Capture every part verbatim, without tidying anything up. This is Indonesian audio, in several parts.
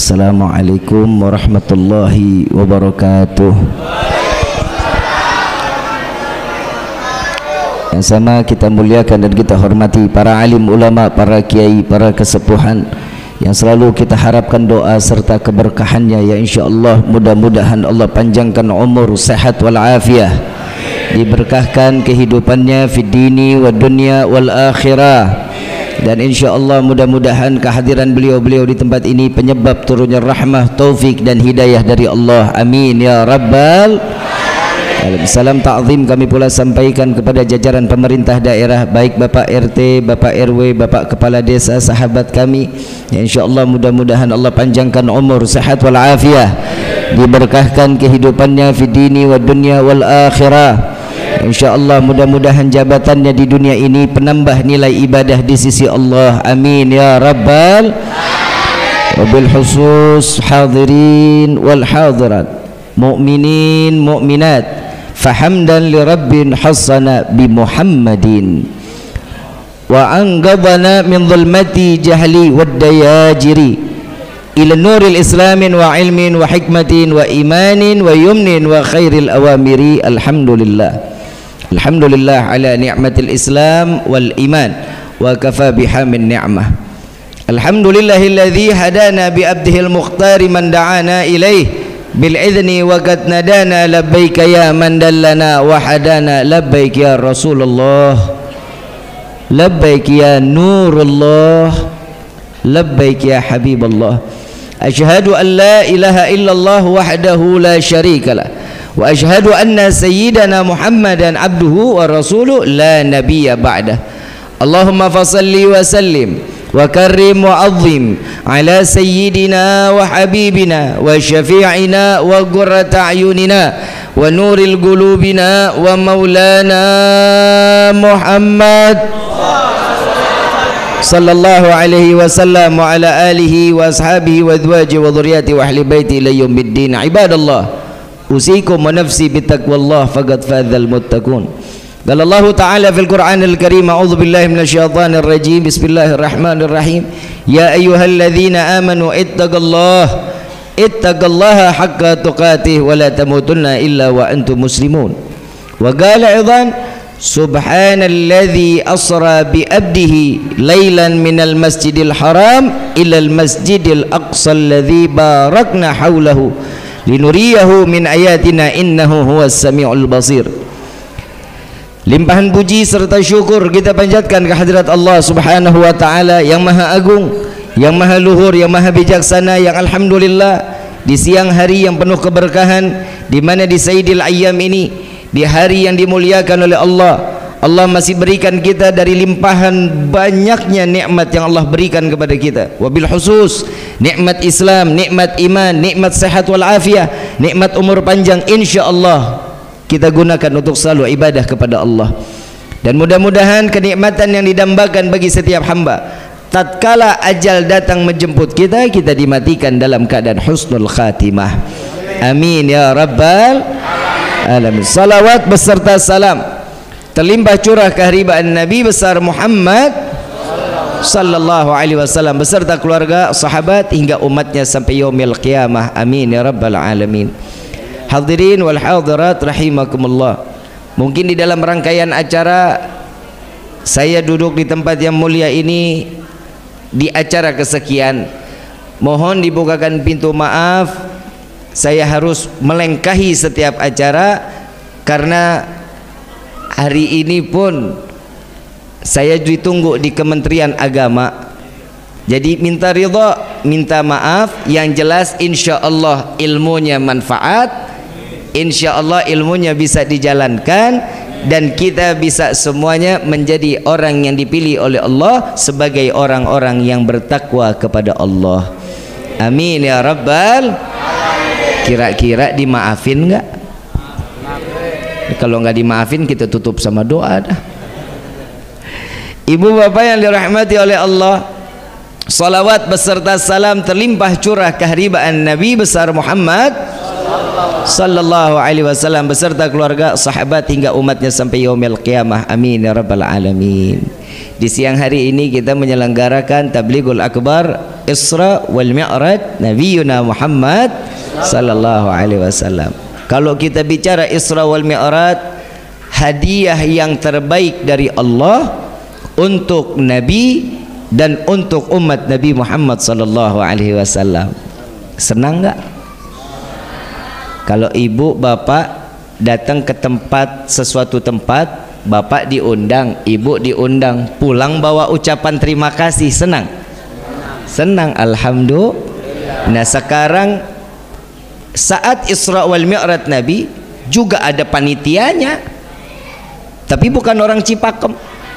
Assalamualaikum warahmatullahi wabarakatuh. Yang sama kita muliakan dan kita hormati para alim ulama, para kiai, para kesepuhan yang selalu kita harapkan doa serta keberkahannya, ya insyaallah mudah-mudahan Allah panjangkan umur, sehat wal afiah, diberkahkan kehidupannya fid dini wad dunya wal akhirah, dan insyaallah mudah-mudahan kehadiran beliau-beliau di tempat ini penyebab turunnya rahmah, taufik dan hidayah dari Allah. Amin ya rabbal alamin. Salam ta'zim kami pula sampaikan kepada jajaran pemerintah daerah, baik Bapak R T, Bapak R W, Bapak Kepala Desa, sahabat kami, ya insyaallah mudah-mudahan Allah panjangkan umur, sehat wal afiah, diberkahkan kehidupannya fid dini wad dunya wal akhirah. InsyaAllah mudah-mudahan jabatannya di dunia ini penambah nilai ibadah di sisi Allah. Amin ya rabbal alamin. Wabil khusus hadirin wal hadirat, mu'minin mu'minat, fahamdan li rabbin hassana bi Muhammadin wa anqadhana min dhulmati jahli wad dayajiri ila nuril islamin wa ilmin wa hikmatin wa imanin wa yumnin wa khairil awamiri. Alhamdulillah, alhamdulillah ala ni'matil islam wal iman wa kafa biha min ni'mah. Alhamdulillahilladzi hadana bi abdihil mukhtari man da'ana ilaih bil idzni wa qad nadana labbaika ya man dallana wa hadana labbaik ya Rasulullah, labbaik ya Nurullah, labbaik ya Habiballah. Asyhadu an la ilaha illallah wahdahu la syarika lah wa asyhadu anna sayyidana Muhammadan abduhu wa rasuluh la nabiyya ba'dah. Allahumma fasalli wa sallim wa karrim wa azim ala sayyidina wa habibina wa syafi'ina wa qurrata ayunina wa nuril qulubina wa maulana Muhammad sallallahu alaihi wasallam wa ala alihi wa ashabihi wa azwajihi wa dhurriyyati wa ahli baiti ila yaumiddin. Ibadallah, usikum wa nafsi bitaqwallah faqad fadzal muttaqun. Qala Allah Ta'ala fil Qur'anil Karim, a'udzu billahi minasyaitonir rajim, bismillahirrahmanirrahim, ya ayyuhalladzina amanu ittaqallaha ittaqallaha haqqa tuqatih wa la tamutunna illa wa antum muslimun. Wa qala aidan subhanalladzi asra bi abdihi lailan minal masjidil haram ilal masjidil aqsa alladzi barakna haulahu linuriyahu min ayatina innahu huwas samiul basir. Limpahan puji serta syukur kita panjatkan kehadirat Allah Subhanahu wa taala yang maha agung, yang maha luhur, yang maha bijaksana, yang alhamdulillah di siang hari yang penuh keberkahan, di mana di Sayyidil Ayyam ini, di hari yang dimuliakan oleh Allah, Allah masih berikan kita dari limpahan banyaknya nikmat yang Allah berikan kepada kita. Wabil khusus nikmat Islam, nikmat iman, nikmat sehat wal afiah, nikmat umur panjang, insyaallah kita gunakan untuk selalu ibadah kepada Allah. Dan mudah-mudahan kenikmatan yang didambakan bagi setiap hamba, tatkala ajal datang menjemput kita, kita dimatikan dalam keadaan husnul khatimah. Amin ya rabbal alamin. Salawat beserta salam terlimpah curah keharibaan Nabi besar Muhammad sallallahu alaihi wasallam beserta keluarga, sahabat hingga umatnya sampai yaumil qiyamah. Amin ya rabbal alamin. Hadirin wal hadirat rahimakumullah, mungkin di dalam rangkaian acara saya duduk di tempat yang mulia ini di acara kesekian, mohon dibukakan pintu maaf, saya harus melengkahi setiap acara karena hari ini pun saya ditunggu di Kementerian Agama. Jadi minta ridha, minta maaf, yang jelas insyaallah ilmunya manfaat, insyaallah ilmunya bisa dijalankan, dan kita bisa semuanya menjadi orang yang dipilih oleh Allah sebagai orang-orang yang bertakwa kepada Allah. Amin ya rabbal. Kira-kira dimaafin enggak? Kalau enggak dimaafin kita tutup sama doa dah. Ibu bapak yang dirahmati oleh Allah, salawat beserta salam terlimpah curah keharibaan Nabi besar Muhammad sallallahu alaihi wasallam beserta keluarga, sahabat hingga umatnya sampai yaumil qiyamah. Amin ya rabbal alamin. Di siang hari ini kita menyelenggarakan Tablighul Akbar Isra wal Mi'raj Nabiyuna Muhammad sallallahu alaihi wasallam. Kalau kita bicara Isra wal Mi'raj, hadiah yang terbaik dari Allah untuk Nabi dan untuk umat Nabi Muhammad sallallahu alaihi wasallam. Senang enggak? Kalau ibu bapak datang ke tempat, sesuatu tempat, bapak diundang, ibu diundang, pulang bawa ucapan terima kasih, senang? Senang, alhamdulillah. Nah sekarang saat Isra wal Mi'raj Nabi juga ada panitianya, tapi bukan orang Cipakem.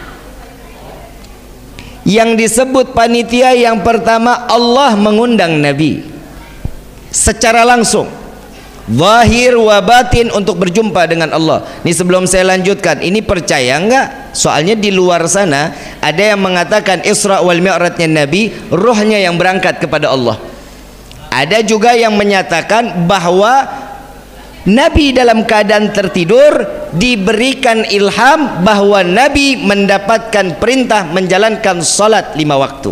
Yang disebut panitia yang pertama, Allah mengundang Nabi secara langsung, zahir wa batin, untuk berjumpa dengan Allah. Ini sebelum saya lanjutkan, ini percaya enggak? Soalnya di luar sana ada yang mengatakan Isra wal Mi'rajnya Nabi, ruhnya yang berangkat kepada Allah. Ada juga yang menyatakan bahwa Nabi dalam keadaan tertidur diberikan ilham bahwa Nabi mendapatkan perintah menjalankan salat lima waktu.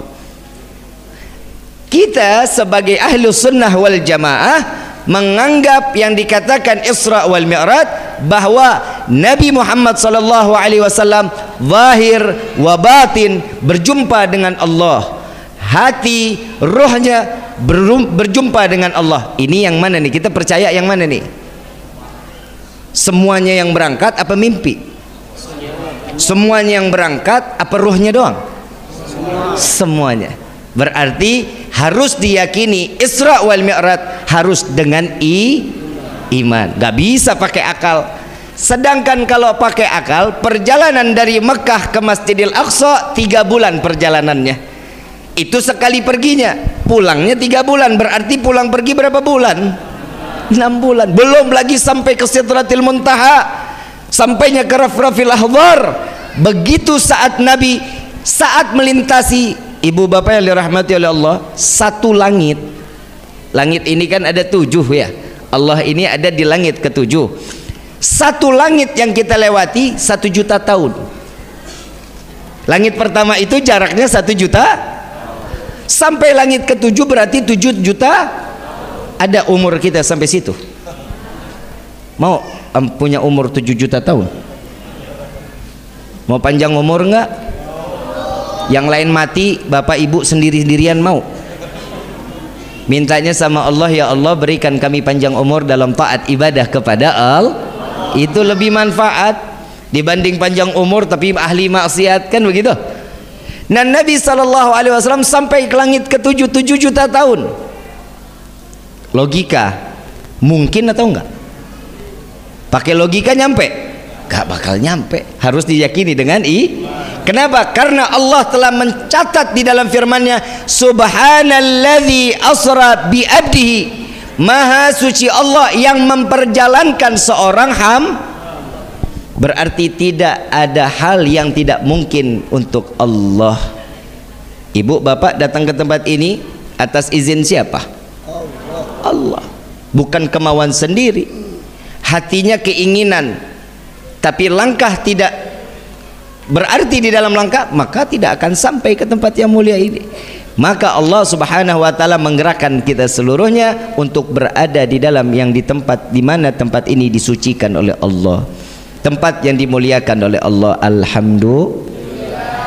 Kita sebagai ahlu sunnah wal jamaah menganggap yang dikatakan Isra wal Mi'raj bahwa Nabi Muhammad sallallahu alaihi wasallam zahir wa batin berjumpa dengan Allah, hati rohnya berjumpa dengan Allah. Ini yang mana nih? Kita percaya yang mana nih? Semuanya yang berangkat apa mimpi? Semuanya yang berangkat apa rohnya doang? Semuanya. Berarti harus diyakini Isra wal Mi'raj harus dengan i, iman, gak bisa pakai akal. Sedangkan kalau pakai akal, perjalanan dari Mekah ke Masjidil Aqsa tiga bulan perjalanannya, itu sekali perginya, pulangnya tiga bulan, berarti pulang pergi berapa bulan? enam bulan. Belum lagi sampai ke Sidratil Muntaha, sampainya ke Rafrafil Ahbar. Begitu saat Nabi saat melintasi, ibu bapak yang dirahmati oleh Allah, satu langit. Langit ini kan ada tujuh ya, Allah ini ada di langit ketujuh. Satu langit yang kita lewati satu juta tahun. Langit pertama itu jaraknya satu juta, sampai langit ketujuh berarti tujuh juta. Ada umur kita sampai situ. Mau um, punya umur tujuh juta tahun? Mau panjang umur enggak? Yang lain mati, bapak ibu sendiri-sendirian mau? Mintanya sama Allah, ya Allah berikan kami panjang umur dalam taat ibadah kepada Allah. Itu lebih manfaat dibanding panjang umur tapi ahli maksiat, kan begitu? Dan Nabi sallallahu alaihi wasallam sampai ke langit ketujuh, tujuh juta tahun. Logika mungkin atau enggak? Pakai logika nyampe? Gak bakal nyampe. Harus diyakini dengan i. Kenapa? Karena Allah telah mencatat di dalam firman-Nya, Subhanalladzi asra bi abdihi, maha suci Allah yang memperjalankan seorang ham. Berarti tidak ada hal yang tidak mungkin untuk Allah. Ibu bapak datang ke tempat ini atas izin siapa? Allah. Bukan kemauan sendiri, hatinya keinginan, tapi langkah tidak berarti di dalam langkah, maka tidak akan sampai ke tempat yang mulia ini. Maka Allah subhanahu wa ta'ala menggerakkan kita seluruhnya untuk berada di dalam yang di tempat di mana tempat ini disucikan oleh Allah, tempat yang dimuliakan oleh Allah. Alhamdulillah.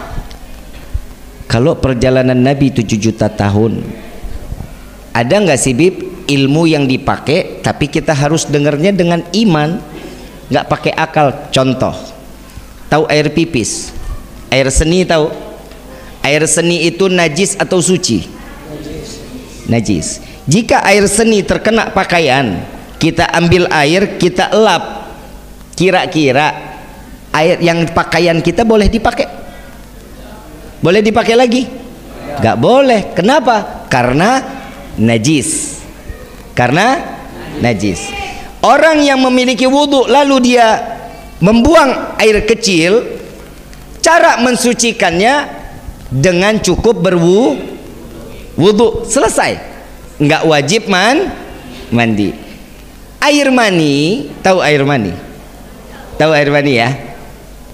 Kalau perjalanan Nabi tujuh juta tahun, ada nggak sih Bib ilmu yang dipakai tapi kita harus dengarnya dengan iman, nggak pakai akal? Contoh, tahu air pipis, air seni tahu? Air seni itu najis atau suci? Najis. Najis. Jika air seni terkena pakaian, kita ambil air, kita elap, kira-kira air yang pakaian kita boleh dipakai? Boleh dipakai lagi? Nggak boleh. Kenapa? Karena najis. Karena najis. Orang yang memiliki wudhu lalu dia membuang air kecil, cara mensucikannya dengan cukup berwudhu, selesai, nggak wajib man mandi. Air mani, tahu air mani? Tahu air mani ya?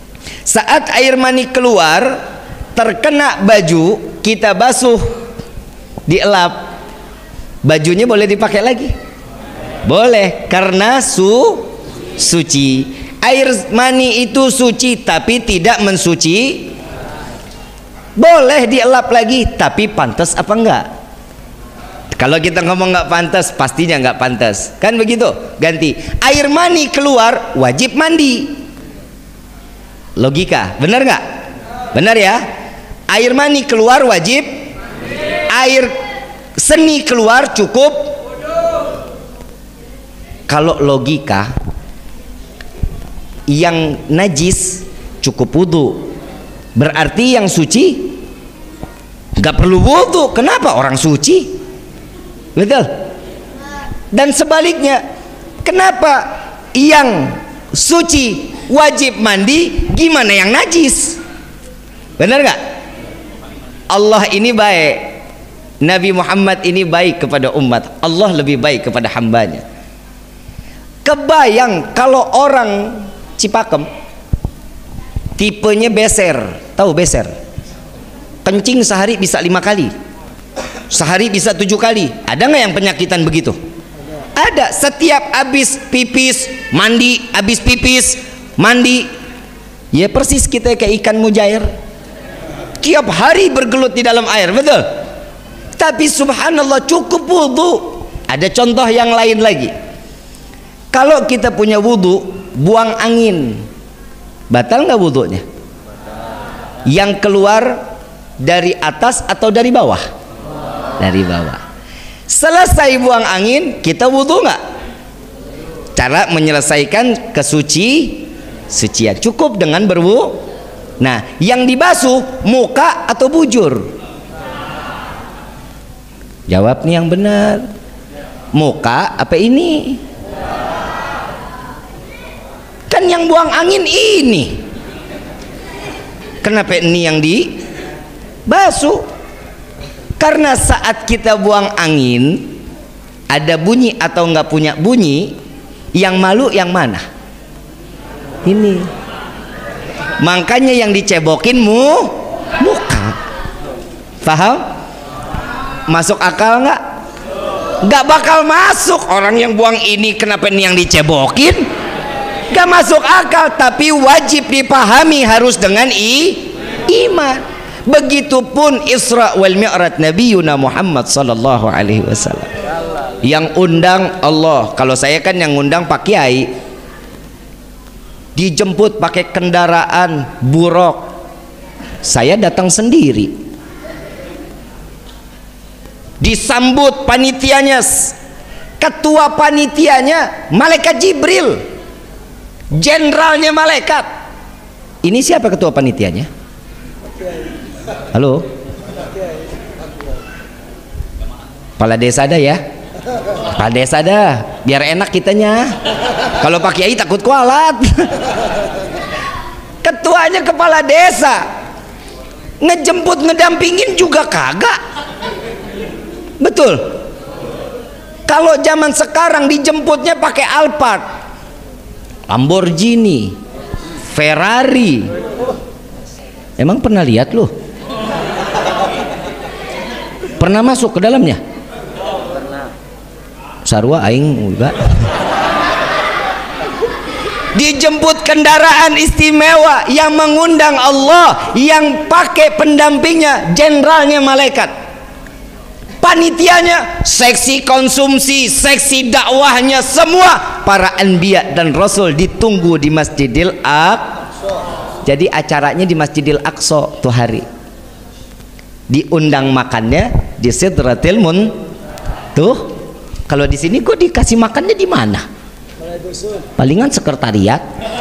Saat air mani keluar terkena baju, kita basuh dielap, bajunya boleh dipakai lagi? Boleh, karena su suci. Air mani itu suci tapi tidak mensuci. Boleh dielap lagi, tapi pantas apa enggak? Kalau kita ngomong nggak pantas, pastinya nggak pantas, kan begitu? Ganti, air mani keluar wajib mandi. Logika, benar nggak? Benar ya? Air mani keluar wajib, air seni keluar cukup. Kalau logika, yang najis cukup wudu, berarti yang suci nggak perlu wudu. Kenapa? Orang suci. Betul. Dan sebaliknya, kenapa yang suci wajib mandi, gimana yang najis? Benar nggak? Allah ini baik, Nabi Muhammad ini baik kepada umat, Allah lebih baik kepada hambanya. Kebayang kalau orang Cipakem tipenya beser, tahu beser? Kencing sehari bisa lima kali, sehari bisa tujuh kali. Ada nggak yang penyakitan begitu? Ada. Setiap habis pipis mandi, habis pipis mandi. Ya persis kita kayak ikan mujair, tiap hari bergelut di dalam air, betul? Tapi subhanallah cukup wudu. Ada contoh yang lain lagi. Kalau kita punya wudu, buang angin, batal nggak wudunya? Yang keluar dari atas atau dari bawah? Dari bawah. Selesai buang angin, kita wudu nggak? Cara menyelesaikan kesuci sucian cukup dengan berwudu. Nah, yang dibasuh muka atau bujur? Jawab nih yang benar. Muka apa ini? Kan yang buang angin ini. Kenapa ini yang dibasuh? Karena saat kita buang angin, ada bunyi atau nggak punya bunyi, yang malu yang mana? Ini. Makanya yang dicebokin mu muka. Paham? Masuk akal nggak? Nggak bakal masuk. Orang yang buang ini kenapa ini yang dicebokin? Nggak masuk akal. Tapi wajib dipahami harus dengan i iman. Begitupun Isra wal Mi'raj Nabiyuna Muhammad sallallahu alaihi wasallam. Yang undang Allah. Kalau saya kan yang undang Pak Kiai, dijemput pakai kendaraan buruk, saya datang sendiri, disambut panitianya, ketua panitianya malaikat Jibril, jenderalnya malaikat. Ini siapa ketua panitianya? Halo, kepala desa ada ya? Kepala desa ada, biar enak kitanya. Kalau Pak Kiai takut kualat. Ketuanya kepala desa, ngejemput ngedampingin juga kagak. Betul. Kalau zaman sekarang dijemputnya pakai Alphard, Lamborghini, Ferrari. Emang pernah lihat loh? Pernah masuk ke dalamnya? Sarwa aing juga. Dijemput kendaraan istimewa yang mengundang Allah, yang pakai pendampingnya jenderalnya malaikat. Panitianya seksi konsumsi, seksi dakwahnya, semua para anbiya dan rasul ditunggu di Masjidil Aqsa. Jadi acaranya di Masjidil Aqsa tuh hari. Diundang makannya di Sidratil Muntaha. Tuh, kalau di sini kok dikasih makannya di mana? Palingan sekretariat.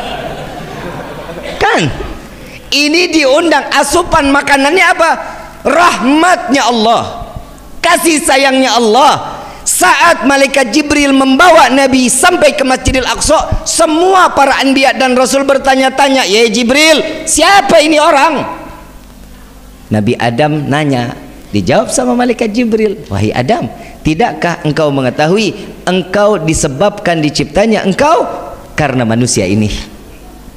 Kan? Ini diundang, asupan makanannya apa? Rahmatnya Allah, kasih sayangnya Allah. Saat malaikat Jibril membawa Nabi sampai ke Masjidil Aqsa, semua para anbiya dan rasul bertanya-tanya, "Ya Jibril, siapa ini orang?" Nabi Adam nanya, dijawab sama malaikat Jibril, "Wahai Adam, tidakkah engkau mengetahui engkau disebabkan diciptanya engkau karena manusia ini?"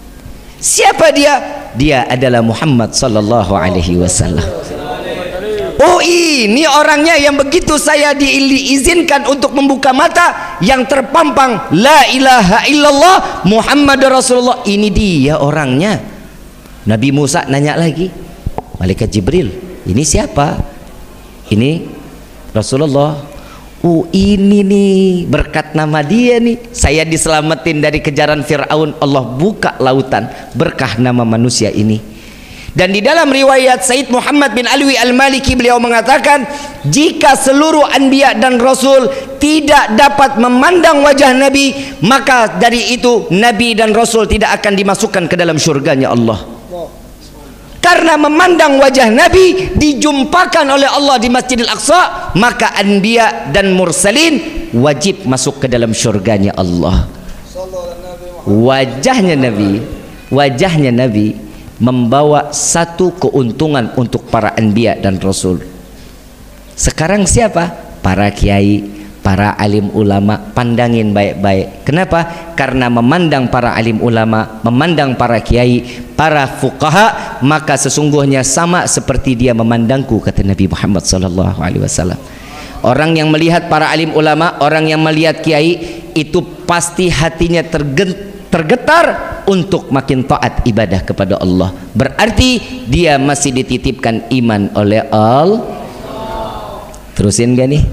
Siapa dia? Dia adalah Muhammad sallallahu alaihi wasallam. Oh ini orangnya yang begitu saya diizinkan untuk membuka mata, yang terpampang la ilaha illallah Muhammad Rasulullah, ini dia orangnya. Nabi Musa nanya lagi, malaikat Jibril, ini siapa? Ini Rasulullah. Oh ini nih berkat nama dia nih saya diselamatin dari kejaran Fir'aun. Allah buka lautan berkah nama manusia ini. Dan di dalam riwayat Said Muhammad bin Alwi Al-Maliki, beliau mengatakan, jika seluruh anbiya dan rasul tidak dapat memandang wajah Nabi, maka dari itu Nabi dan Rasul tidak akan dimasukkan ke dalam syurganya Allah. Karena memandang wajah Nabi dijumpakan oleh Allah di Masjidil Aqsa, maka anbiya dan mursalin wajib masuk ke dalam syurganya Allah. Wajahnya Nabi, wajahnya Nabi membawa satu keuntungan untuk para anbiya dan rasul. Sekarang siapa? Para kiai, para alim ulama, pandangin baik-baik. Kenapa? Karena memandang para alim ulama, memandang para kiai, para fuqaha, maka sesungguhnya sama seperti dia memandangku, kata Nabi Muhammad sallallahu alaihi wasallam. Orang yang melihat para alim ulama, orang yang melihat kiai, itu pasti hatinya tergetar tergetar untuk makin taat ibadah kepada Allah. Berarti dia masih dititipkan iman oleh Allah. Terusin gak nih?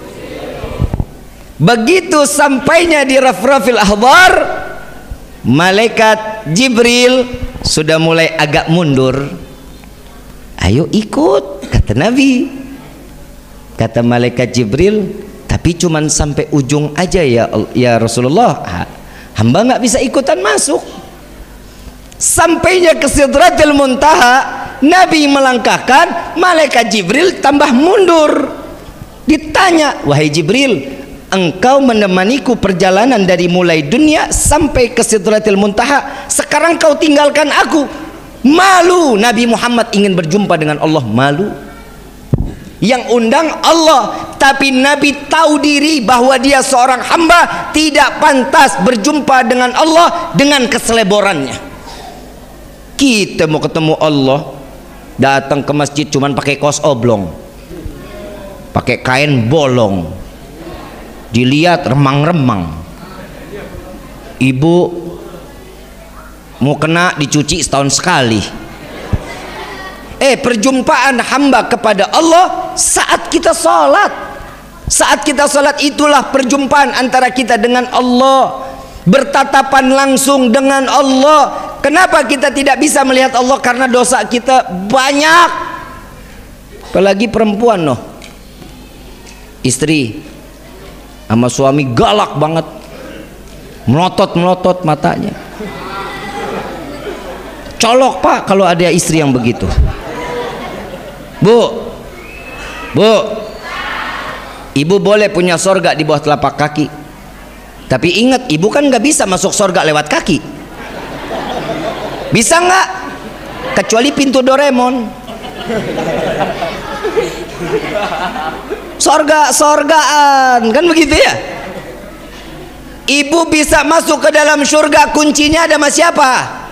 Begitu sampainya di Rafrafil Ahbar, malaikat Jibril sudah mulai agak mundur. Ayo ikut, kata Nabi. Kata malaikat Jibril, tapi cuman sampai ujung aja ya, ya Rasulullah. Hamba nggak bisa ikutan masuk. Sampainya ke Sidratil Muntaha, Nabi melangkahkan, malaikat Jibril tambah mundur. Ditanya, wahai Jibril, engkau menemaniku perjalanan dari mulai dunia sampai ke Sidratil Muntaha, sekarang kau tinggalkan aku. Malu. Nabi Muhammad ingin berjumpa dengan Allah, malu. Yang undang Allah, tapi Nabi tahu diri bahwa dia seorang hamba, tidak pantas berjumpa dengan Allah dengan keseleborannya. Kita mau ketemu Allah, datang ke masjid cuman pakai kaos oblong, pakai kain bolong, dilihat remang-remang. Ibu mau kena dicuci setahun sekali. Eh, perjumpaan hamba kepada Allah saat kita sholat. Saat kita sholat itulah perjumpaan antara kita dengan Allah, bertatapan langsung dengan Allah. Kenapa kita tidak bisa melihat Allah? Karena dosa kita banyak. Apalagi perempuan, noh, istri sama suami galak banget, melotot-melotot matanya. Colok pak kalau ada istri yang begitu. Bu, bu, ibu boleh punya sorga di bawah telapak kaki, tapi ingat, ibu kan nggak bisa masuk sorga lewat kaki. Bisa nggak? Kecuali pintu Doraemon. Sorga, sorgaan, kan begitu ya? Ibu bisa masuk ke dalam surga, kuncinya ada sama siapa?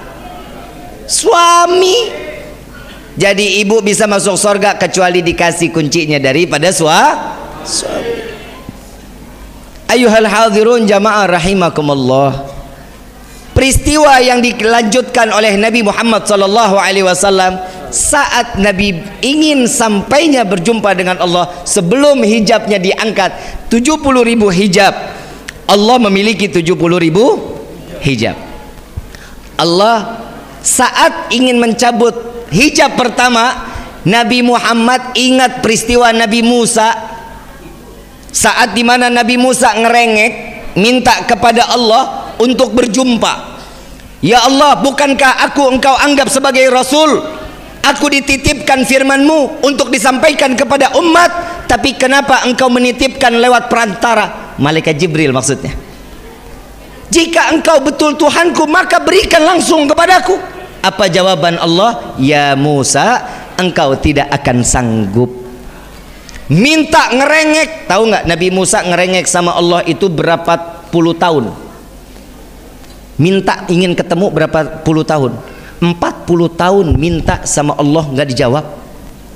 Suami. Jadi ibu bisa masuk surga kecuali dikasih kuncinya daripada suami. Ayuhal hadirun jamaah rahimakumullah. Peristiwa yang dilanjutkan oleh Nabi Muhammad sallallahu alaihi wasallam saat Nabi ingin sampainya berjumpa dengan Allah, sebelum hijabnya diangkat tujuh puluh ribu hijab. Allah memiliki tujuh puluh ribu hijab. Allah saat ingin mencabut hijab pertama, Nabi Muhammad ingat peristiwa Nabi Musa, saat dimana Nabi Musa ngerengek minta kepada Allah untuk berjumpa. Ya Allah, bukankah aku engkau anggap sebagai Rasul? Aku dititipkan firman-Mu untuk disampaikan kepada umat, tapi kenapa engkau menitipkan lewat perantara malaikat Jibril maksudnya? Jika engkau betul Tuhanku, maka berikan langsung kepadaku. Apa jawaban Allah? Ya Musa, engkau tidak akan sanggup. Minta ngerengek. Tahu nggak Nabi Musa ngerengek sama Allah itu berapa puluh tahun? Minta ingin ketemu berapa puluh tahun? Empat puluh tahun minta sama Allah nggak dijawab.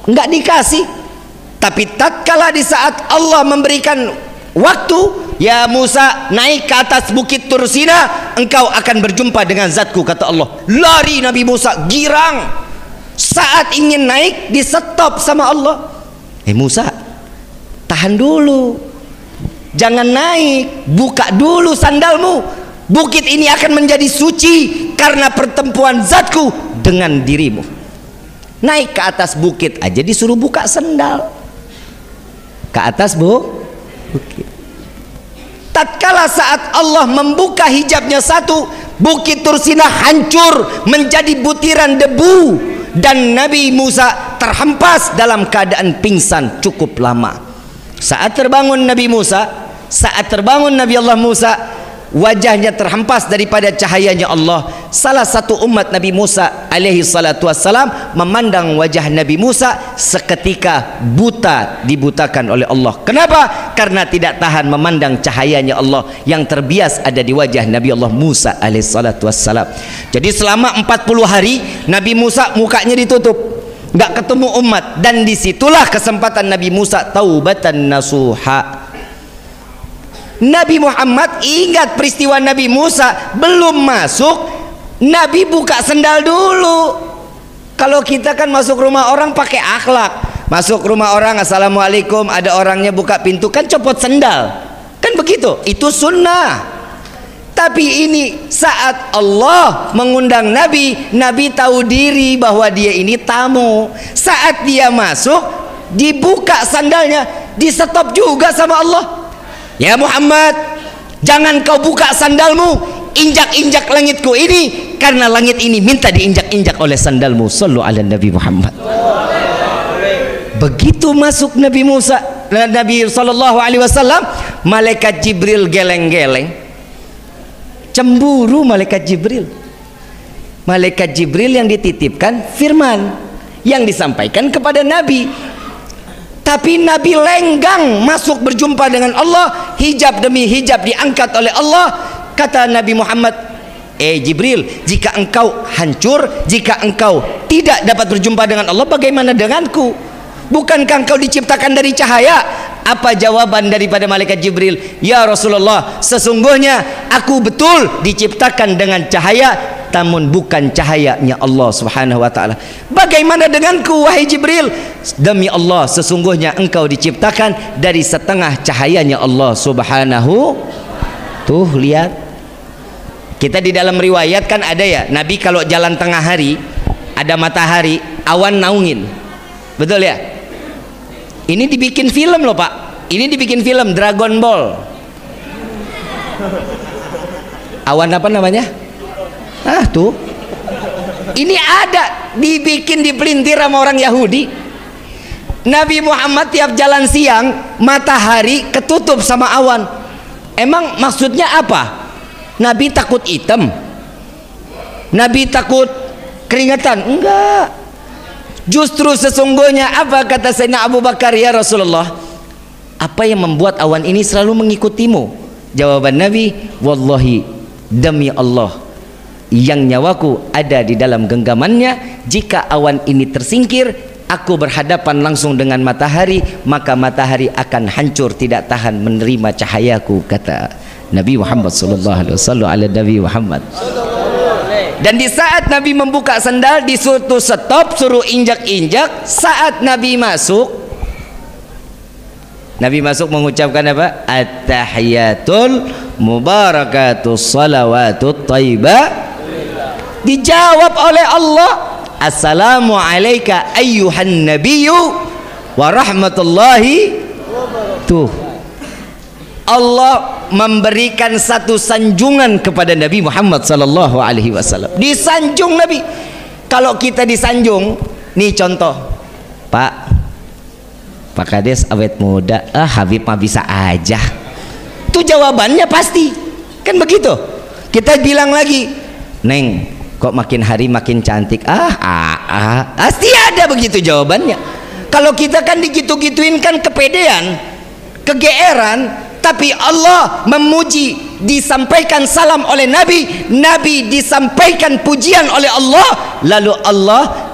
enggak dikasih. Tapi tatkala di saat Allah memberikan waktu, ya Musa naik ke atas bukit Tursina, engkau akan berjumpa dengan zatku, kata Allah. Lari Nabi Musa, girang. Saat ingin naik, di stop sama Allah. Eh Musa, tahan dulu, jangan naik, buka dulu sandalmu. Bukit ini akan menjadi suci karena pertemuan zatku dengan dirimu. Naik ke atas bukit aja disuruh buka sandal. Ke atas bu bukit. Tatkala saat Allah membuka hijabnya satu, bukit Tursina hancur menjadi butiran debu, dan Nabi Musa terhempas dalam keadaan pingsan cukup lama. Saat terbangun Nabi Musa, saat terbangun Nabi Allah Musa, wajahnya terhempas daripada cahayanya Allah. Salah satu umat Nabi Musa alaihi salatu wassalam memandang wajah Nabi Musa, seketika buta, dibutakan oleh Allah. Kenapa? Karena tidak tahan memandang cahayanya Allah yang terbias ada di wajah Nabi Allah Musa alaihi salatu wassalam. Jadi selama empat puluh hari Nabi Musa mukanya ditutup, nggak ketemu umat, dan disitulah kesempatan Nabi Musa taubatan nasuha. Nabi Muhammad ingat peristiwa Nabi Musa belum masuk, Nabi buka sendal dulu. Kalau kita kan masuk rumah orang pakai akhlak, masuk rumah orang assalamualaikum, ada orangnya buka pintu kan copot sendal, kan begitu, itu sunnah. Tapi ini saat Allah mengundang Nabi, Nabi tahu diri bahwa dia ini tamu. Saat dia masuk, dibuka sandalnya, di stop juga sama Allah. Ya Muhammad, jangan kau buka sandalmu, injak-injak langitku ini, karena langit ini minta diinjak-injak oleh sandalmu. Sallu ala Nabi Muhammad. Begitu masuk Nabi Musa, Nabi sallallahu alaihi wasallam, malaikat Jibril geleng-geleng, cemburu malaikat Jibril. Malaikat Jibril yang dititipkan firman yang disampaikan kepada Nabi. Tapi Nabi lenggang masuk berjumpa dengan Allah, hijab demi hijab diangkat oleh Allah. Kata Nabi Muhammad, eh Jibril, jika engkau hancur, jika engkau tidak dapat berjumpa dengan Allah, bagaimana denganku? Bukankah engkau diciptakan dari cahaya? Apa jawaban daripada malaikat Jibril? Ya Rasulullah, sesungguhnya aku betul diciptakan dengan cahaya, namun bukan cahayanya Allah subhanahu wa ta'ala. Bagaimana denganku wahai Jibril? Demi Allah, sesungguhnya engkau diciptakan dari setengah cahayanya Allah subhanahu. Tuh lihat, kita di dalam riwayat kan ada ya, Nabi kalau jalan tengah hari, ada matahari, awan naungin, betul ya? Ini dibikin film loh Pak, ini dibikin film Dragon Ball. Awan apa namanya? Ah tuh, ini ada, dibikin dipelintir sama orang Yahudi. Nabi Muhammad tiap jalan siang, matahari ketutup sama awan. Emang maksudnya apa? Nabi takut hitam? Nabi takut keringetan? Enggak. Justru sesungguhnya apa kata Sayyidina Abu Bakar, ya Rasulullah, apa yang membuat awan ini selalu mengikutimu? Jawaban Nabi, wallahi, demi Allah yang nyawaku ada di dalam genggamannya, jika awan ini tersingkir, aku berhadapan langsung dengan matahari, maka matahari akan hancur, tidak tahan menerima cahayaku, kata Nabi Muhammad sallallahu alaihi wasallam. Ala Nabi Muhammad. Dan di saat Nabi membuka sandal, disuruh stop, suruh injak-injak. Saat Nabi masuk, Nabi masuk mengucapkan apa? At-tahiyatul mubarakatus salawatut taibah. Dijawab oleh Allah, assalamu alayka ayyuhan nabiyyu wa rahmatullahi. Tuh, Allah memberikan satu sanjungan kepada Nabi Muhammad sallallahu alaihi wasallam. Disanjung Nabi. Kalau kita disanjung, nih contoh, Pak Pak Kades awet muda, ah Habib mah bisa aja. Itu jawabannya pasti, kan begitu. Kita bilang lagi, Neng, kok makin hari makin cantik. Ah, ah, ah. Pasti ada begitu jawabannya. Kalau kita kan digitu-gituin kan kepedean, kegeeran. Tapi Allah memuji, disampaikan salam oleh Nabi, Nabi disampaikan pujian oleh Allah, lalu Allah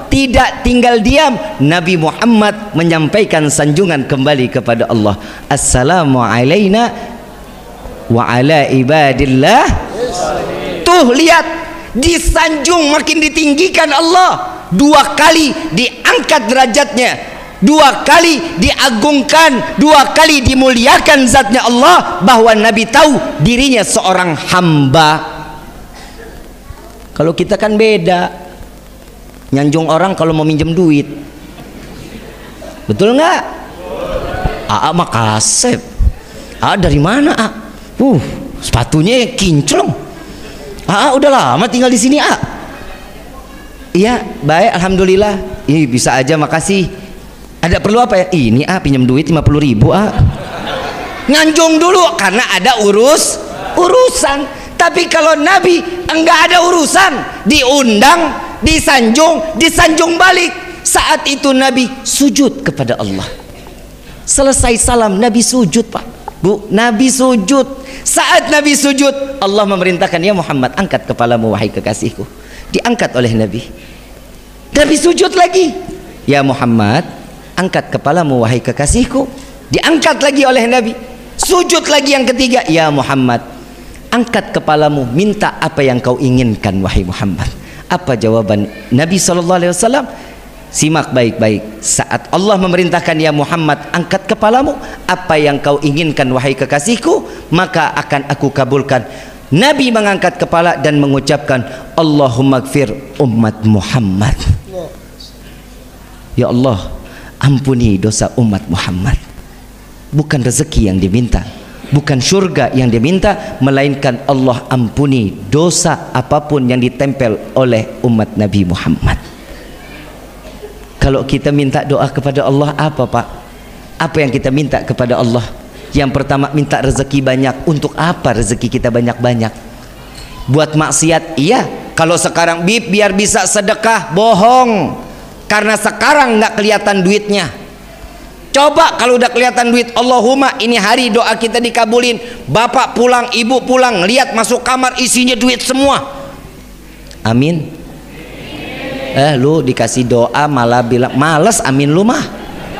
tidak tinggal diam. Nabi Muhammad menyampaikan sanjungan kembali kepada Allah. Assalamu alaina wa ala ibadillah. Tuh lihat, disanjung, makin ditinggikan Allah. Dua kali diangkat derajatnya, dua kali diagungkan, dua kali dimuliakan zatnya Allah, bahwa Nabi tahu dirinya seorang hamba. Kalau kita kan beda, nyanjung orang kalau mau minjem duit, betul nggak? Aa mah kasep. Aa dari mana? A? Uh, sepatunya kinclong. Aa udah lama tinggal di sini. A? Iya, baik, alhamdulillah. Ih, bisa aja, makasih. Ada perlu apa ya? Ini A pinjam duit lima puluh ribu. A nyanjung dulu karena ada urus urusan. Tapi kalau Nabi enggak ada urusan, diundang, disanjung, disanjung balik. Saat itu Nabi sujud kepada Allah. Selesai salam Nabi sujud, Pak, Bu, Nabi sujud. Saat Nabi sujud, Allah memerintahkan, ya Muhammad, angkat kepalamu wahai kekasihku. Diangkat oleh Nabi. Nabi sujud lagi. Ya Muhammad, angkat kepalamu wahai kekasihku. Diangkat lagi oleh Nabi. Sujud lagi yang ketiga. Ya Muhammad, angkat kepalamu, minta apa yang kau inginkan wahai Muhammad. Apa jawaban Nabi shallallahu alaihi wasallam? Simak baik-baik. Saat Allah memerintahkan, ya Muhammad, angkat kepalamu, apa yang kau inginkan wahai kekasihku, maka akan aku kabulkan. Nabi mengangkat kepala dan mengucapkan, Allahumma gfir umat Muhammad. Ya Allah, ampuni dosa umat Muhammad. Bukan rezeki yang diminta, bukan surga yang diminta, melainkan Allah ampuni dosa apapun yang ditempel oleh umat Nabi Muhammad. Kalau kita minta doa kepada Allah, apa Pak? Apa yang kita minta kepada Allah? Yang pertama, minta rezeki banyak. Untuk apa rezeki kita banyak-banyak? Buat maksiat? Iya. Kalau sekarang bib biar bisa sedekah, bohong. Karena sekarang nggak kelihatan duitnya. Coba kalau udah kelihatan duit, Allahumma ini hari doa kita dikabulin. Bapak pulang, ibu pulang, lihat masuk kamar isinya duit semua. Amin. Eh lu dikasih doa malah bilang males, amin lu mah.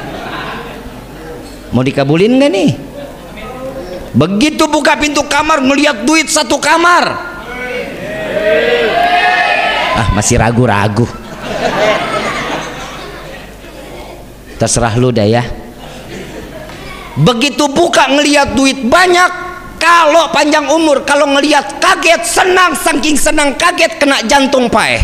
Mau dikabulin nggak nih? Begitu buka pintu kamar ngelihat duit satu kamar. Ah masih ragu-ragu. Terserah lu dah ya. Begitu buka ngelihat duit banyak, kalau panjang umur, kalau ngelihat kaget, senang, saking senang kaget kena jantung pae.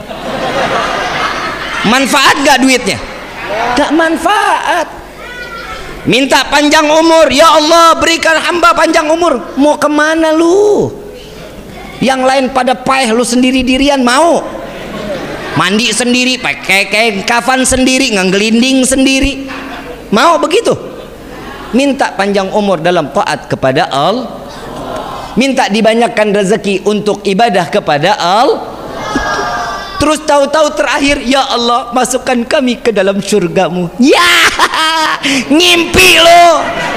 Manfaat gak duitnya? Gak manfaat. Minta panjang umur, ya Allah berikan hamba panjang umur. Mau kemana lu? Yang lain pada paeh, lu sendiri dirian mau? Mandi sendiri, pakai kain kafan sendiri, ngelinding sendiri, mau begitu? Minta panjang umur dalam taat kepada Allah, minta dibanyakan rezeki untuk ibadah kepada Allah. Terus tahu-tahu terakhir, ya Allah masukkan kami ke dalam surgamu. Ya ngimpi lo.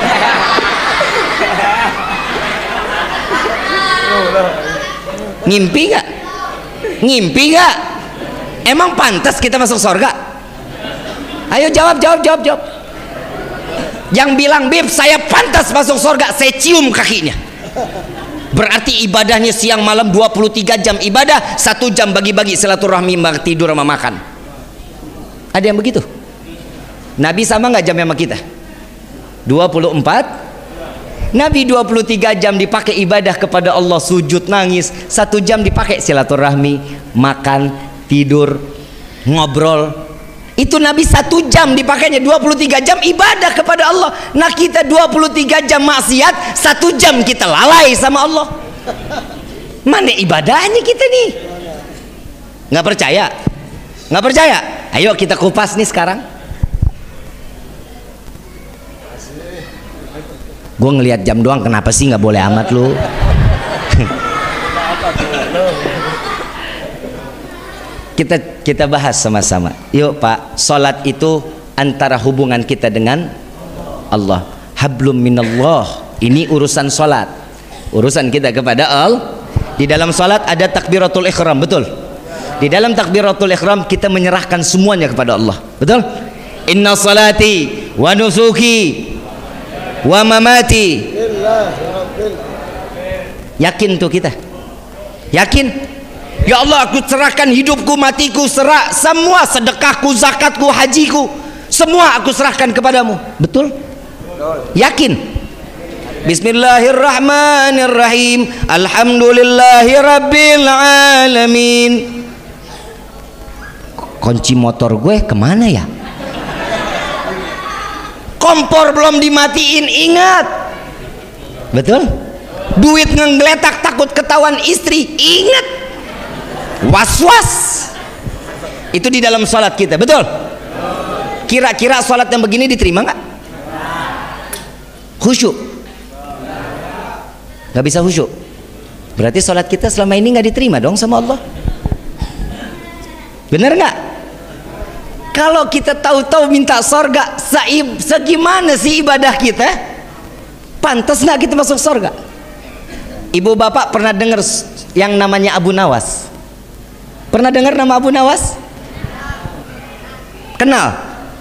Ngimpi gak? Ngimpi gak? Emang pantas kita masuk surga? Ayo jawab, jawab, jawab, jawab. Yang bilang, Bib saya pantas masuk surga, saya cium kakinya. Berarti ibadahnya siang malam dua puluh tiga jam ibadah, satu jam bagi-bagi silaturahmi, tidur sama makan. Ada yang begitu? Nabi sama nggak jamnya sama kita? dua puluh empat. Nabi dua puluh tiga jam dipakai ibadah kepada Allah, sujud nangis, satu jam dipakai silaturahmi, makan, tidur, ngobrol. Itu Nabi satu jam dipakainya, dua puluh tiga jam ibadah kepada Allah. Nah kita dua puluh tiga jam maksiat, satu jam kita lalai sama Allah. Mana ibadahnya kita nih? Nggak percaya? Nggak percaya? Ayo kita kupas nih sekarang. Gue ngelihat jam doang, kenapa sih nggak boleh amat lu? kita kita bahas sama-sama. Yuk Pak, salat itu antara hubungan kita dengan Allah. Hablum minallah. Ini urusan salat. Urusan kita kepada Allah. Di dalam salat ada takbiratul ihram, betul? Di dalam takbiratul ihram kita menyerahkan semuanya kepada Allah. Betul? Inna salati wa nusuki wa mamati. Yakin tuh kita? Yakin? Ya Allah, aku serahkan hidupku, matiku, serah semua, sedekahku, zakatku, hajiku, semua aku serahkan kepadamu. Betul? Yakin? Bismillahirrahmanirrahim. Alhamdulillahi rabbil alamin. Kunci motor gue kemana ya? Kompor belum dimatiin, ingat. Betul? Duit ngegeletak takut ketahuan istri, ingat. Was-was. Itu di dalam salat kita, betul? Kira-kira salat yang begini diterima nggak? Khusyuk? Nggak bisa khusyuk. Berarti salat kita selama ini nggak diterima dong sama Allah. Bener nggak? Kalau kita tahu-tahu minta sorga, segimana sih ibadah kita? Pantas nggak kita masuk sorga? Ibu bapak pernah dengar yang namanya Abu Nawas? Pernah dengar nama Abu Nawas? Kenal?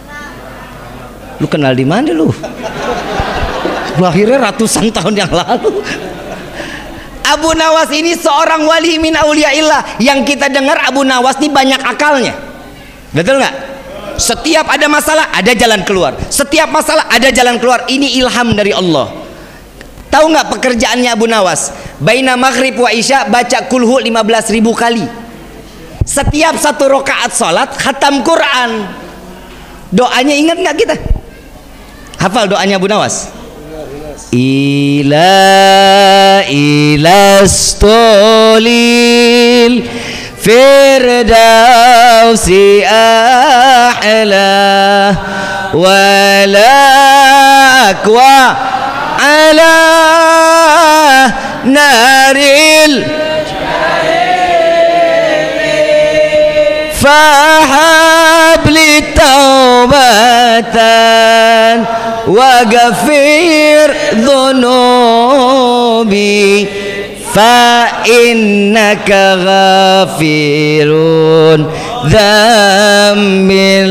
Lu kenal di mana lu? Lahirnya ratusan tahun yang lalu. Abu Nawas ini seorang wali min auliyaillah. Yang kita dengar Abu Nawas ini banyak akalnya. Betul nggak? Setiap ada masalah ada jalan keluar. Setiap masalah ada jalan keluar. Ini ilham dari Allah. Tahu nggak pekerjaannya Abu Nawas? Baina maghrib wa isya baca kulhu lima belas ribu kali. Setiap satu rakaat salat khatam Quran. Doanya ingat nggak kita? Hafal doanya Abu Nawas? Ila ilastolil firdausi a'la wala akwa ala naril fahabli taubatan waghfir dhunubi fa innaka ghafirun dzambil.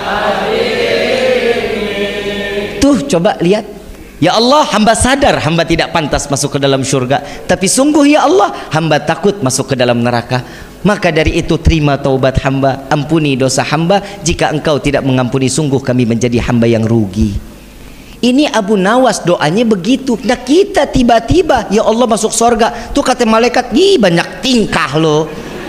Tuh coba lihat, ya Allah, hamba sadar hamba tidak pantas masuk ke dalam surga, tapi sungguh ya Allah hamba takut masuk ke dalam neraka. Maka dari itu terima taubat hamba, ampuni dosa hamba. Jika engkau tidak mengampuni, sungguh kami menjadi hamba yang rugi. Ini Abu Nawas doanya begitu. Nah kita tiba-tiba ya Allah masuk surga, tuh kata malaikat, ih banyak tingkah lo.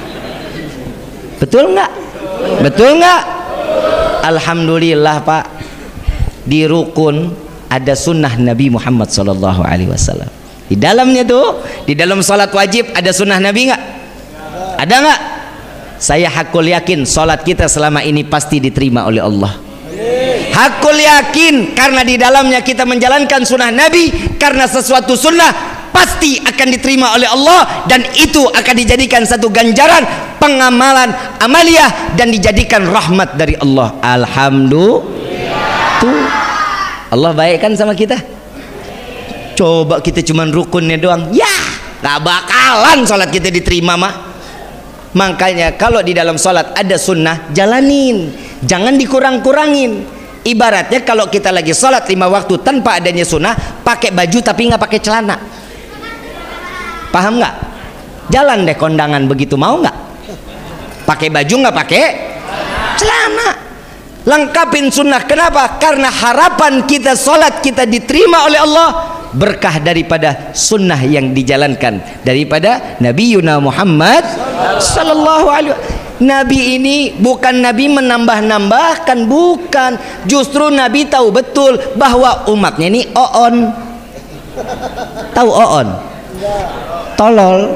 Betul nggak? Betul nggak? Alhamdulillah Pak, di rukun ada sunnah Nabi Muhammad Sallallahu Alaihi Wasallam. Di dalamnya tuh, di dalam salat wajib ada sunnah Nabi nggak? Ada nggak? Saya hakul yakin salat kita selama ini pasti diterima oleh Allah. Hakul yakin karena di dalamnya kita menjalankan sunnah Nabi, karena sesuatu sunnah pasti akan diterima oleh Allah, dan itu akan dijadikan satu ganjaran pengamalan amaliyah dan dijadikan rahmat dari Allah. Alhamdulillah. Tuh Allah baik kan sama kita. Coba kita cuman rukunnya doang, ya gak bakalan sholat kita diterima mah. Makanya kalau di dalam sholat ada sunnah, jalanin, jangan dikurang-kurangin. Ibaratnya kalau kita lagi sholat lima waktu tanpa adanya sunnah, pakai baju tapi nggak pakai celana, paham nggak? Jalan deh kondangan begitu, mau nggak? Pakai baju nggak pakai celana, lengkapin sunnah. Kenapa? Karena harapan kita sholat kita diterima oleh Allah berkah daripada sunnah yang dijalankan daripada Nabi Yuna Muhammad Sallallahu Alaihi Wasallam. Nabi ini bukan Nabi menambah-nambahkan, bukan. Justru Nabi tahu betul bahwa umatnya ini oon. Tahu oon? Tolol.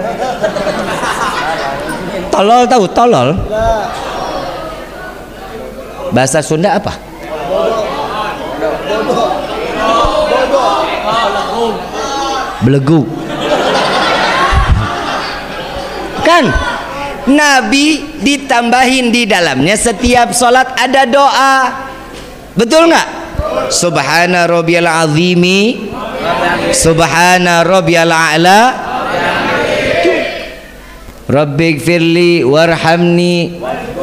Tolol tahu tolol? Bahasa Sunda apa? Belegu. Kan Nabi ditambahin di dalamnya setiap sholat ada doa, betul nggak? Subhana rabbiyal azimi, Subhana rabbiyal a'la, Rabbighfirli warhamni.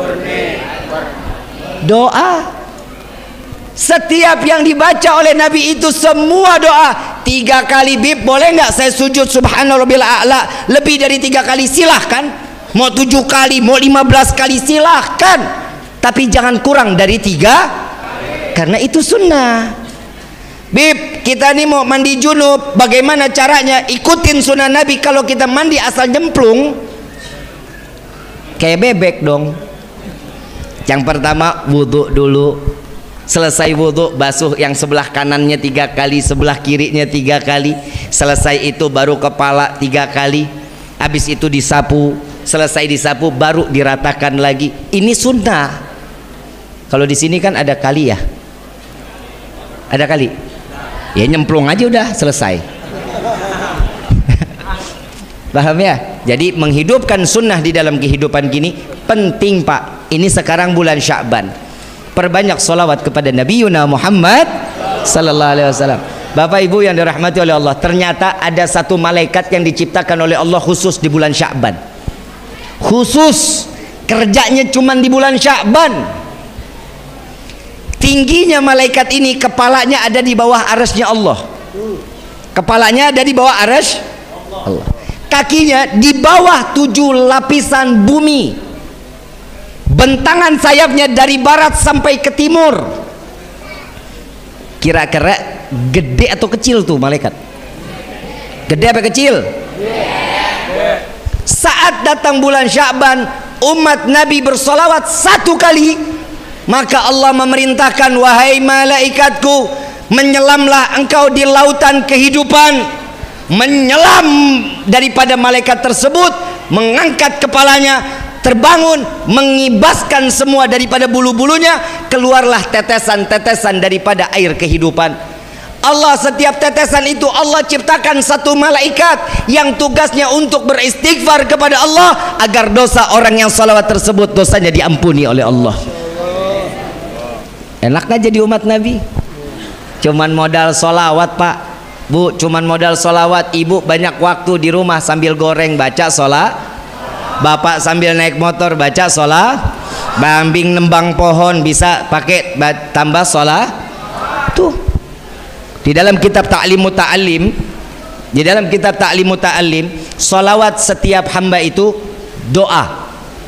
Doa setiap yang dibaca oleh Nabi itu semua doa. Tiga kali bib, boleh nggak saya sujud subhanarabbil a'la lebih dari tiga kali? Silahkan. Mau tujuh kali, mau lima belas kali, silahkan. Tapi jangan kurang dari tiga, karena itu sunnah. Bib, kita ini mau mandi junub, bagaimana caranya? Ikutin sunnah Nabi. Kalau kita mandi asal nyemplung, kayak bebek dong. Yang pertama wudhu dulu. Selesai wudhu, basuh yang sebelah kanannya tiga kali, sebelah kirinya tiga kali. Selesai itu baru kepala tiga kali. Habis itu disapu. Selesai disapu baru diratakan lagi. Ini sunnah. Kalau di sini kan ada kali ya. Ada kali. Ya nyemplung aja udah selesai. Paham ya? Jadi menghidupkan sunnah di dalam kehidupan gini penting, Pak. Ini sekarang bulan Sya'ban. Perbanyak solawat kepada Nabi Yuna Muhammad sallallahu alaihi wasallam. Bapak Ibu yang dirahmati oleh Allah, ternyata ada satu malaikat yang diciptakan oleh Allah khusus di bulan Sya'ban. Khusus, kerjanya cuma di bulan Sya'ban. Tingginya malaikat ini, kepalanya ada di bawah arasnya Allah. Kepalanya ada di bawah aras Allah. Kakinya di bawah tujuh lapisan bumi. Bentangan sayapnya dari barat sampai ke timur. Kira-kira gede atau kecil tuh malaikat? Gede apa kecil? Saat datang bulan Sya'ban, umat Nabi bersolawat satu kali, maka Allah memerintahkan, wahai malaikatku, menyelamlah engkau di lautan kehidupan. Menyelam daripada malaikat tersebut, mengangkat kepalanya, terbangun, mengibaskan semua daripada bulu-bulunya, keluarlah tetesan-tetesan daripada air kehidupan. Allah, setiap tetesan itu Allah ciptakan satu malaikat yang tugasnya untuk beristighfar kepada Allah agar dosa orang yang salawat tersebut dosanya diampuni oleh Allah. Enak gak jadi umat Nabi? Cuman modal solawat, Pak, Bu, cuman modal solawat. Ibu banyak waktu di rumah sambil goreng baca sholat. Bapak sambil naik motor baca sholat. Bambing nembang pohon bisa pakai tambah sholat. Tuh di dalam kitab Ta'limu Ta'alim, di dalam kitab Ta'limu Ta'alim, sholawat setiap hamba itu doa.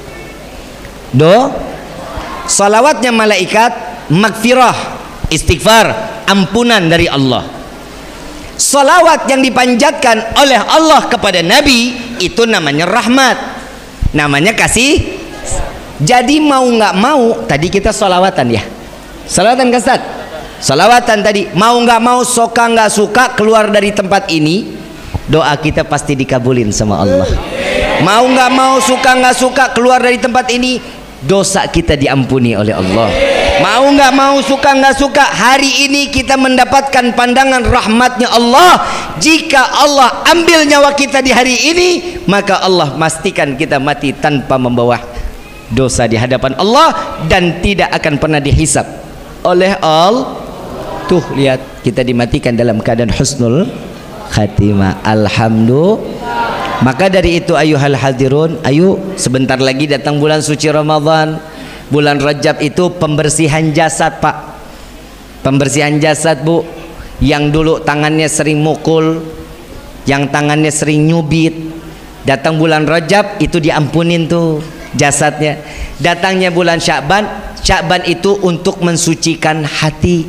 Do sholawatnya malaikat magfirah, istighfar, ampunan dari Allah. Sholawat yang dipanjatkan oleh Allah kepada Nabi itu namanya rahmat, namanya kasih. Jadi mau nggak mau, tadi kita sholawatan ya, sholawatan kasat, sholawatan tadi. Mau nggak mau, suka nggak suka, keluar dari tempat ini, doa kita pasti dikabulin sama Allah. Mau nggak mau, suka nggak suka, keluar dari tempat ini, dosa kita diampuni oleh Allah. Mau nggak mau, suka nggak suka, hari ini kita mendapatkan pandangan rahmatnya Allah. Jika Allah ambil nyawa kita di hari ini, maka Allah pastikan kita mati tanpa membawa dosa di hadapan Allah dan tidak akan pernah dihisap oleh Allah. Tuh lihat, kita dimatikan dalam keadaan husnul khatimah. Alhamdulillah. Maka dari itu ayuhal hadirun, ayo sebentar lagi datang bulan suci Ramadan. Bulan Rajab itu pembersihan jasad, Pak. Pembersihan jasad, Bu. Yang dulu tangannya sering mukul, yang tangannya sering nyubit, datang bulan Rajab itu diampunin tuh jasadnya. Datangnya bulan Sya'ban, Sya'ban itu untuk mensucikan hati.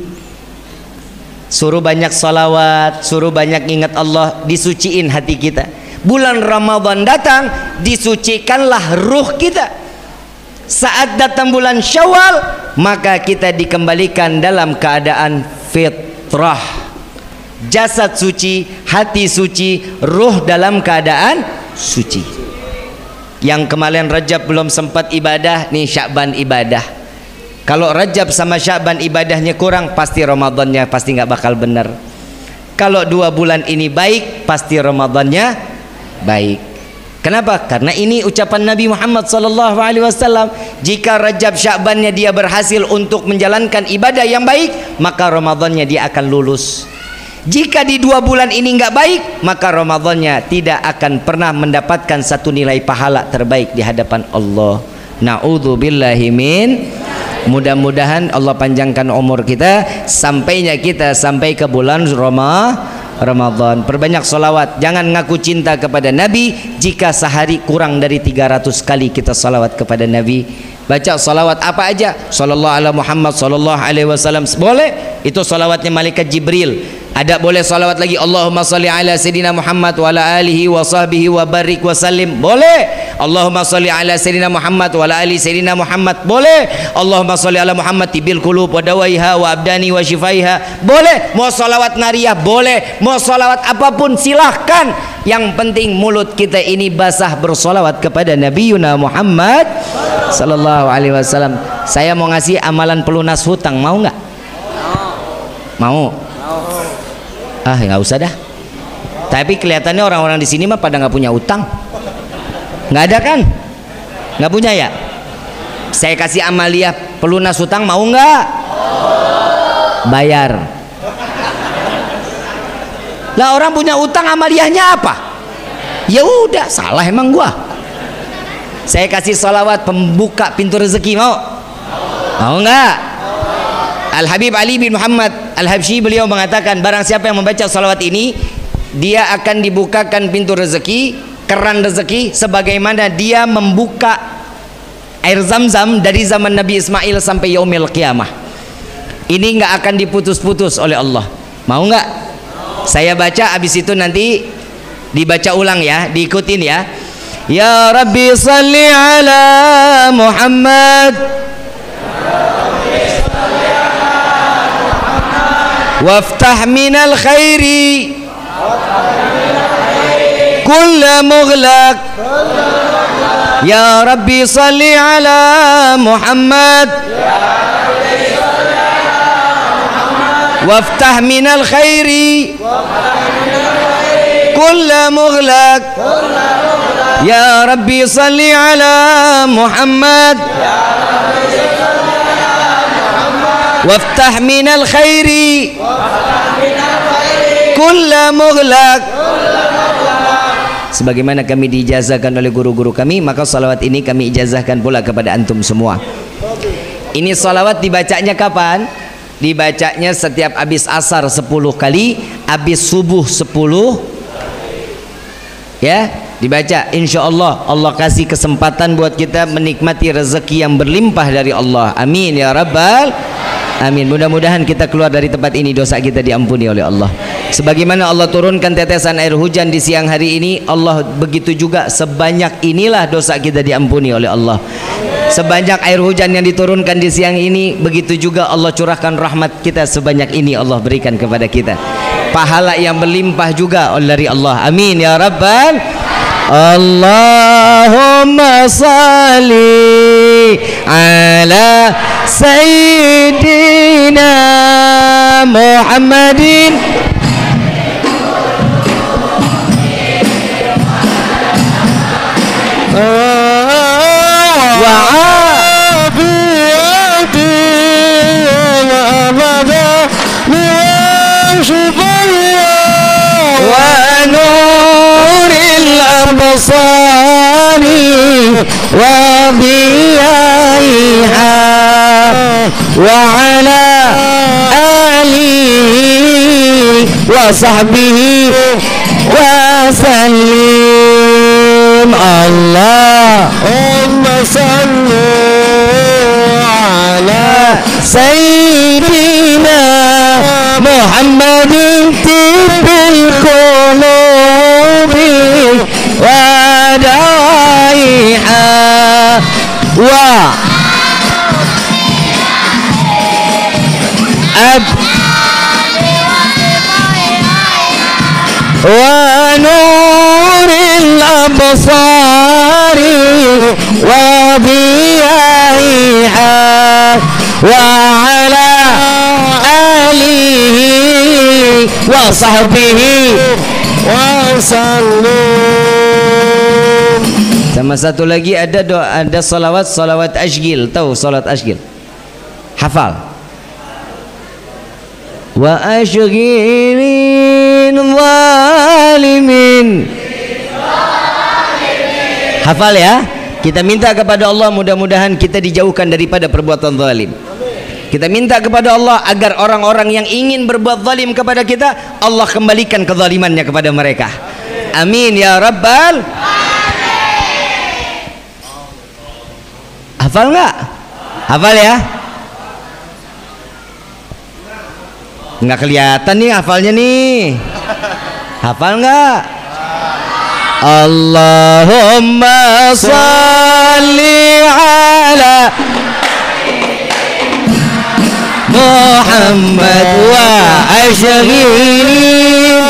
Suruh banyak salawat, suruh banyak ingat Allah, disuciin hati kita. Bulan Ramadan datang, disucikanlah ruh kita. Saat datang bulan Syawal, maka kita dikembalikan dalam keadaan fitrah. Jasad suci, hati suci, ruh dalam keadaan suci. Yang kemarin Rajab belum sempat ibadah, nih Sya'ban ibadah. Kalau Rajab sama Sya'ban ibadahnya kurang, pasti Ramadannya pasti nggak bakal benar. Kalau dua bulan ini baik, pasti Ramadannya baik. Kenapa? Karena ini ucapan Nabi Muhammad sallallahu alaihi wasallam, jika Rajab Sya'bannya dia berhasil untuk menjalankan ibadah yang baik, maka Ramadannya dia akan lulus. Jika di dua bulan ini nggak baik, maka Ramadannya tidak akan pernah mendapatkan satu nilai pahala terbaik di hadapan Allah. Na'udzubillahi min. Mudah-mudahan Allah panjangkan umur kita, sampainya kita sampai ke bulan Ramadan. Perbanyak solawat. Jangan ngaku cinta kepada Nabi jika sehari kurang dari tiga ratus kali kita solawat kepada Nabi. Baca solawat apa aja, sallallahu ala Muhammad sallallahu alaihi wasallam boleh, itu solawatnya malaikat Jibril. Ada boleh salawat lagi, Allahumma salli ala Sayyidina Muhammad wa ala alihi wa sahbihi wa barik wa sallim, boleh. Allahumma salli ala Sayyidina Muhammad wa ala ali Sayyidina Muhammad, boleh. Allahumma salli ala Muhammad tibil qulub wa dawaiha wa abdani wa shifaiha, boleh. Mau salawat nariyah boleh, mau salawat apapun silahkan. Yang penting mulut kita ini basah bersolawat kepada Nabiyuna Muhammad sallallahu alaihi wasallam. Saya mau ngasih amalan pelunas hutang, mau nggak? Mau? Ah, nggak usah dah. Tapi kelihatannya orang-orang di sini mah pada nggak punya utang. Nggak ada kan? Nggak punya ya? Saya kasih amaliah pelunas hutang, mau nggak? Bayar. Lah orang punya utang amaliyahnya apa? Ya udah, salah emang gua. Saya kasih salawat pembuka pintu rezeki, mau? Mau nggak? Al Habib Ali bin Muhammad Al Habsyi beliau mengatakan, barang siapa yang membaca salawat ini, dia akan dibukakan pintu rezeki, keran rezeki, sebagaimana dia membuka air zam-zam dari zaman Nabi Ismail sampai yaumil qiyamah. Ini nggak akan diputus-putus oleh Allah. Mau nggak? Saya baca, habis itu nanti dibaca ulang ya, diikutin ya. Ya Rabbi salli ala Muhammad waftah minal khairi kulla mughlaq. Ya Rabbi salli ala Muhammad waftah minal khairi kulla mughlaq. Ya Rabbi salli ala Muhammad waftah minal khairi kulla mughlaq. Sebagaimana kami diijazahkan oleh guru-guru kami, maka salawat ini kami ijazahkan pula kepada antum semua. Ini salawat dibacanya kapan? Dibacanya setiap habis asar sepuluh kali, habis subuh sepuluh, ya, dibaca. Insya Allah Allah kasih kesempatan buat kita menikmati rezeki yang berlimpah dari Allah. Amin ya rabbal amin. Mudah-mudahan kita keluar dari tempat ini dosa kita diampuni oleh Allah. Sebagaimana Allah turunkan tetesan air hujan di siang hari ini, Allah begitu juga sebanyak inilah dosa kita diampuni oleh Allah. Sebanyak air hujan yang diturunkan di siang ini, begitu juga Allah curahkan rahmat kita sebanyak ini Allah berikan kepada kita. Pahala yang berlimpah juga dari Allah. Amin ya rabbal. Allahumma salli ala Sayyidina Muhammadin wa afiyati wa abada wa nuril absari wa diyaiha wa ala alihi wa sahbihi wa sallim. Allahumma salli ala Sayyidina Muhammadin tibil qulubi wa dawaiha wa ab wa nuril absari wa diyaiha wa ala alihi wa sahbihi wa sallim. Sama satu lagi ada doa, ada salawat, salawat ashgil. Tahu salat ashgil? Hafal? wa ashghilin zalimin. Hafal ya. Kita minta kepada Allah mudah-mudahan kita dijauhkan daripada perbuatan zalim. Kita minta kepada Allah agar orang-orang yang ingin berbuat zalim kepada kita, Allah kembalikan kezalimannya kepada mereka. Amin ya rabbal alamin. Hafal nggak? Hafal ya? Nggak kelihatan nih hafalnya nih. Hafal nggak? Allahumma salli ala Muhammad wa ashghilin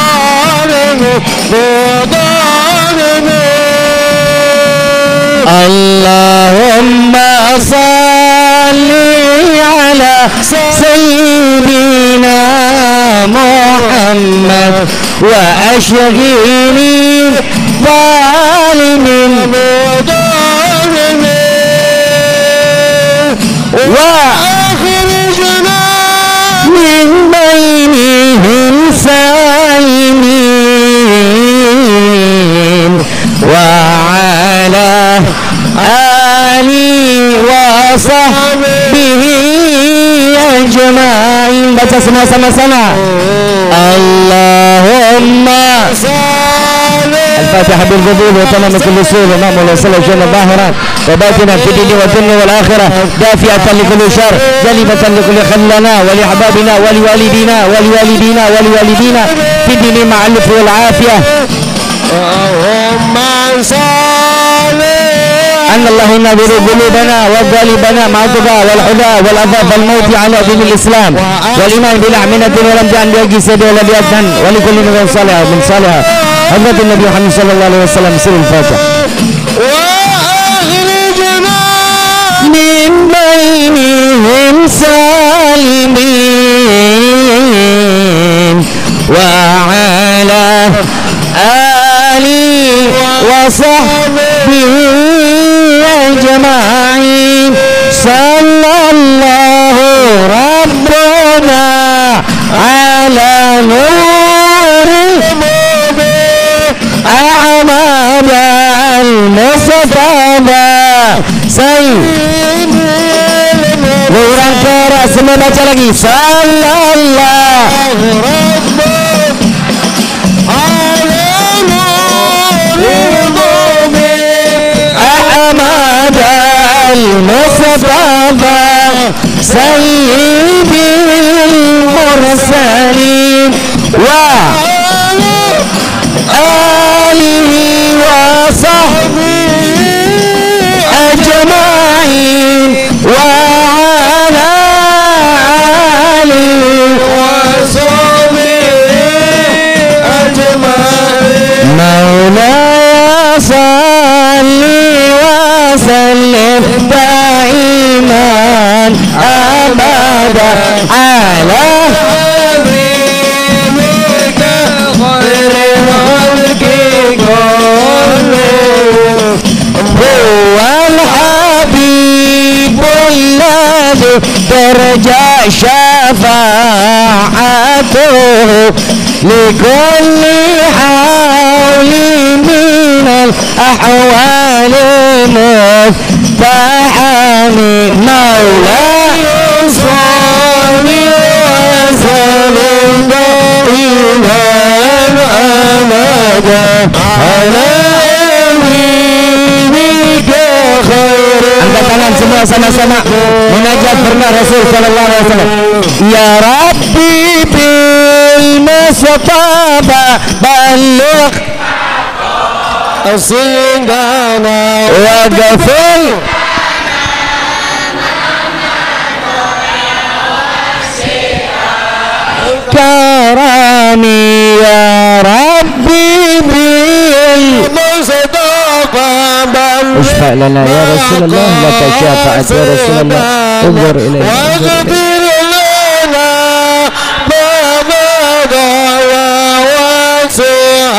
Allahumma salli ala sayyidina Muhammad wa ashghilin zalimin wa akhrijna min bainihim salimin wa ala ali wa sahbihi ajma'in. Baca semua sama-sama. Allahumma الفاتحة بالقبول وتمام كل سوء ومام وصل الجنة ظاهرا وباطنا في الدين والدنيا والآخرة دافئة لكل شر جلبة لكل خلنا ولأحبابنا ولوالدينا ولوالدينا ولوالدينا في الدين مع اللطف والعافية. اللهم صل أن الله ينظر قلوبنا وقالبنا مع الدغى والحدى والأذى والموت على دين الإسلام والإيمان بالأعمنة ولم جعل بأجي سيد ولا بأذن ولكل من صالح من صالح حضرة النبي محمد صلى الله عليه وسلم. سر الفاتحة. وأخرجنا من بينهم سالمين وعلى آله وصحبه أجمعين. صلى الله ربنا على نور أحمد المصطفى سيد orang keras semua baca lagi. Sallallahu Ahmad al-Mustafa sayyidil mursalin wa alihi wa sahbihi ajma'in wa ala alihi wa sahbihi ajma'in. Maulaya salli wa sallim daiman abada ala ترجى شفاعته لكل حول من الأحوال مفتحم. مولاي صل وسلم دائما أبدا على نبيك خير. Angkat tangan semua sama-sama munajat pernah Rasul sallallahu alaihi wasallam. Ya Rabbi bil Mustafa balligh asingana wa ghafir karami ya Rabbi bil Mustafa اشفع لنا يا رسول الله لك شفاعة يا رسول الله انظر إلينا واغفر لنا ما مضى يا واسع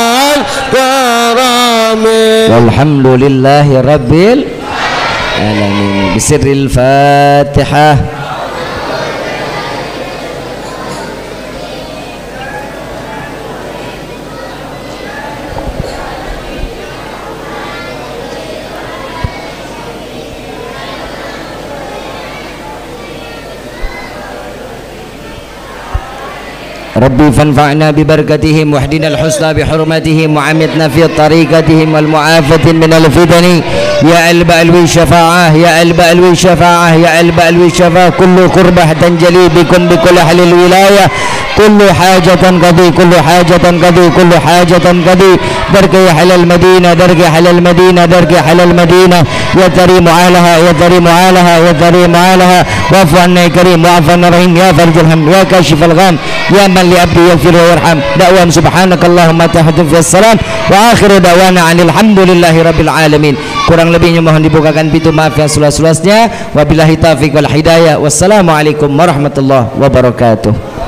الكرم والحمد لله رب العالمين. بسر الفاتحة. ربي فانفعنا ببركتهم واهدنا الحسنى بحرمتهم وعمتنا في طريقتهم والمعافاة من الفتن يا ألب ألوي الشفاعة يا ألب ألوي الشفاعة يا ألب ألوي الشفاعة كل قربة تنجلي بكم بكل أهل الولاية كل حاجة قضي كل حاجة قضي كل حاجة قضي درك حل المدينة درك حل المدينة درك حل المدينة يا كريم علىها يا كريم علىها يا كريم علىها واعف عنا يا كريم واعف عنا رحيم يا فرج الهم يا كاشف الغم يا من لعبده يغفر ويرحم دعوان سبحانك اللهم تحدث في السلام وآخر دعوانا عن الحمد لله رب العالمين. Kurang lebihnya mohon dibukakan pintu maaf yang seluas-luasnya. Wabillahi taufiq wal hidayah. Wassalamualaikum warahmatullahi wabarakatuh.